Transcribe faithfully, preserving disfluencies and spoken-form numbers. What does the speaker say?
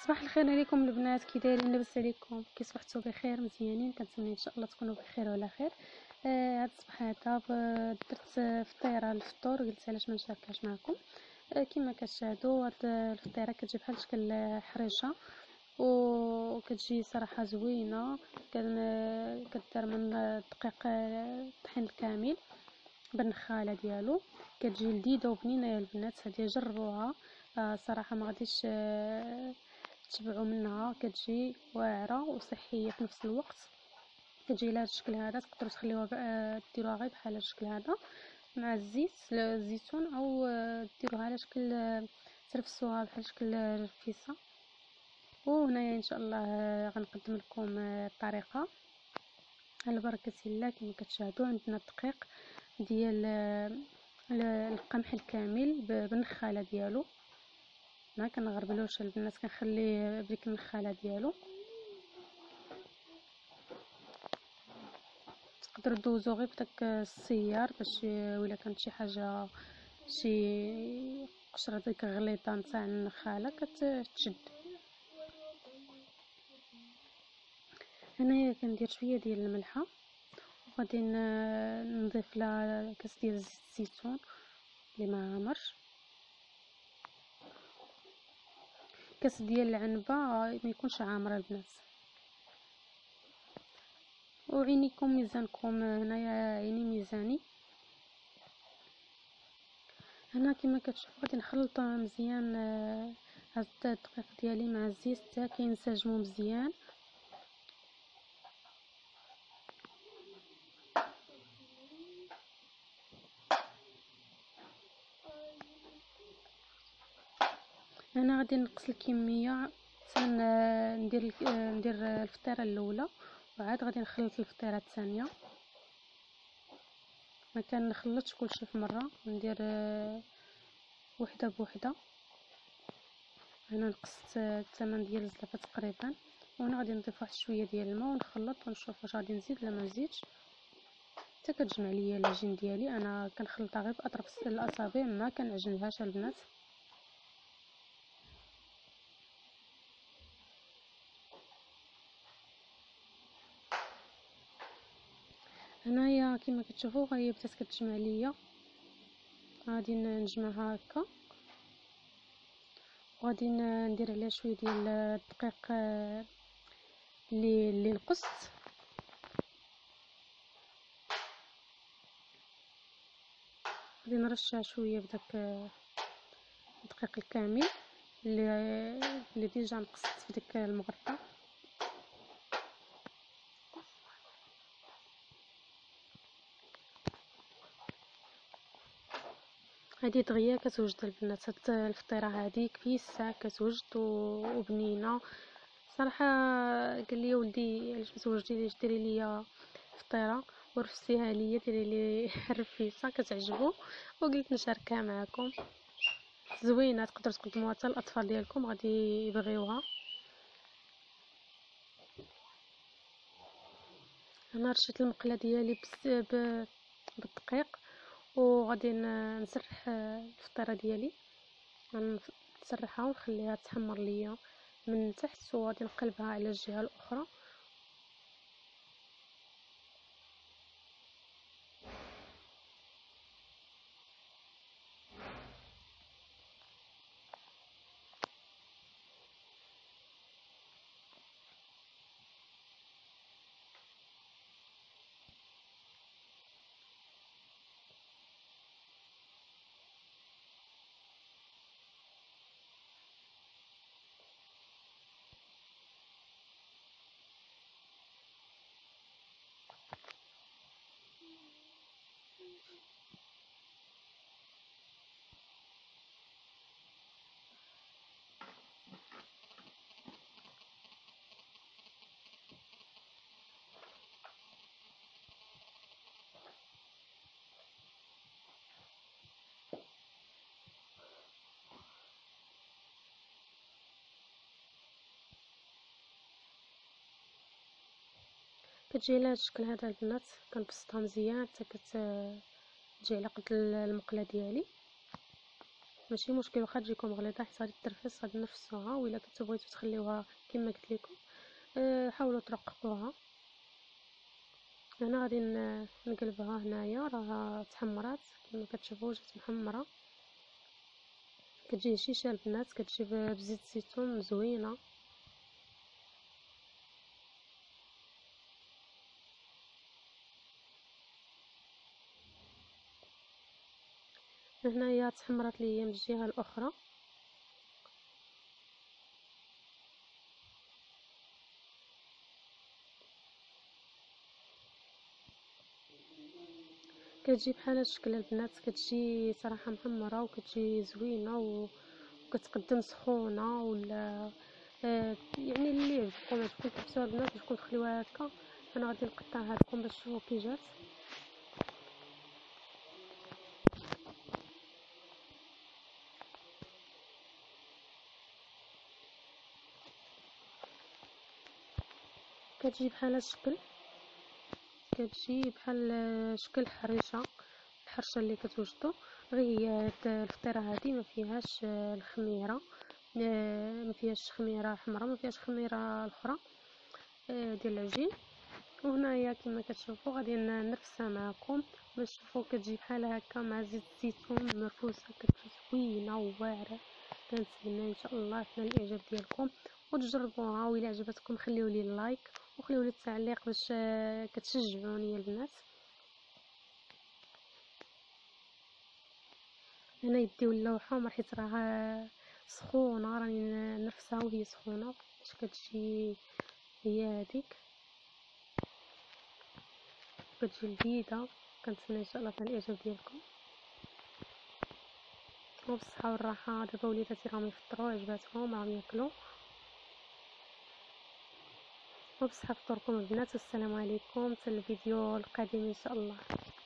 صباح الخير عليكم البنات، كي دايرين؟ لاباس عليكم؟ كي صبحتوا بخير مزيانين؟ كنتمنى ان شاء الله تكونوا بخير وعلى خير. آه هاد الصباح هذا ب- درت فطيره للفطور، قلت علاش ما نشاركهاش معكم. آه كما كتشاهدوا هاد الفطيره كتجي بحال شكل حريشه، وكتجي صراحه زوينه. كن- كدار من الدقيق الطحين الكامل بالنخاله ديالو، كتجي لذيذه وبنينه يا البنات. هذه جربوها، آه صراحه ما غاديش آه تشبعوا منها. كتجي واعره وصحيه في نفس الوقت. كتجي لهذا الشكل هذا، تقدروا تخليوها بقى ديروها غير بحال هذا الشكل هذا مع الزيت الزيتون، او آه، ديروها على شكل آه، ترفسوها بحال شكل رفيسه. وهنايا ان شاء الله آه، غنقدم لكم آه، الطريقه على بركه الله. كما كتشاهدوا عندنا الدقيق ديال آه، القمح الكامل بالنخاله ديالو، ما كنغربلوش البنات، كنخليه بديك النخاله ديالو. تقدروا دوزو غير بداك السيار باش ولا كانت شي حاجه، شي قشره ديك غليظه نتاع النخاله كتشد. هنايا كندير شويه ديال الملحه، وغادي نضيف لها كاس ديال زيت الزيتون اللي ما عمرش، كاس ديال العنبه ما يكونش عامر البنات. وعينيكم ميزانكم، هنايا عيني ميزاني. هنا كما كتشوفوا غادي نخلط مزيان آه، هاد الدقيق ديالي مع الزيت حتى كينسجموا مزيان. انا غادي نقص الكميه حتى ندير ندير الفطيره الاولى، وعاد غادي نخلط الفطيره الثانيه. ما كنخلطش كلشي في مره، ندير آه، وحده بوحده. انا نقصت الثمن ديال الزلافه تقريبا، وانا غادي نضيف واحد شويه ديال الماء ونخلط ونشوف واش غادي نزيد ولا ما نزيدش حتى كتجمع ليا العجين ديالي. انا كنخلطها غير باطراف الاصابع، ما كنعجنهاش البنات. هنايا كما كتشوفوا هي بدات كتجمع ليا، غادي نجمعها هكا، وغادي ندير عليها شويه ديال الدقيق آه، اللي اللي نقصت. غادي نرشها شويه بداك آه، الدقيق الكامل اللي اللي ديجا نقصت في ديك المغرفه. هذه دغيا كتوجد البنات. هاد الفطيره هذه كفيسه كتوجد وبنينه صراحه. قال لي ولدي علاش ما توجدي ديري ليا فطيره ورفسيها ليا، ديري لي الرفيسه كتعجبو، وقلت نشاركها معكم. زوينه، تقدروا تقدموها حتى الاطفال ديالكم غادي يبغيوها. انا رشيت المقله ديالي بالدقيق، وغادي نسرح الفطيره ديالي، نسرحها ونخليها تحمر ليا من تحت، وغادي نقلبها على الجهه الاخرى. كتجي على هذا الشكل هذا البنات، كنبسطها مزيان حتى كتجي على قد المقله ديالي. ماشي مشكل واخا تجيكم غليظه، حيت غادي ترفس غادي نفسوها. وإلا كنتو بغيتو تخليوها كما قلت لكم أه حاولوا ترققوها. هنا غادي نقلبها. هنايا راه تحمرات كما كتشوفوا، جات محمره. كتجي هشيشه البنات، كتجي بزيت الزيتون زوينه. هنايا تحمرات ليا من الجهه الاخرى. كتجي بحال الشكل البنات، كتجي صراحه محمره وكتجي زوينه وكتقدم سخونه. ولا آه يعني اللي يعجبكم عجبكم تحبسوها البنات، عجبكم تخليوها هكا. انا غادي نقطعها لكم باش تشوفوا كي جات. كتجي بحال الشكل، كتجي بحال شكل حريشه، الحرشه اللي كتوجدوا. غير هي الفطيره هذه ما فيهاش الخميره، ما فيهاش خميره حمراء، ما فيهاش خميره الاخرى ديال العجين. وهنايا كما كتشوفوا غادي نرفسها معكم باش تشوفوا. كتجي بحال هكا مع زيت الزيتون مرفوسه، كتجي زوينه وواعره. كنتمنى ان شاء الله تنال الاعجاب ديالكم وتجربوها. وإلا عجبتكم خليوا لي اللايك وخليوا لي التعليق باش كتشجعوني البنات. انا يدي ولاو حمر حيت راه سخونه، راني نرفسها وهي سخونه باش كتجي هي هذيك، كتجي لذيذه. كنتمنى ان شاء الله تنال الاعجاب ديالكم وبالصحه والراحه. دابا وليداتي راهم يفطروا، عجباتهم راهم ياكلوا. وبصحه فطوركم البنات، والسلام عليكم حتى الفيديو القادم ان شاء الله.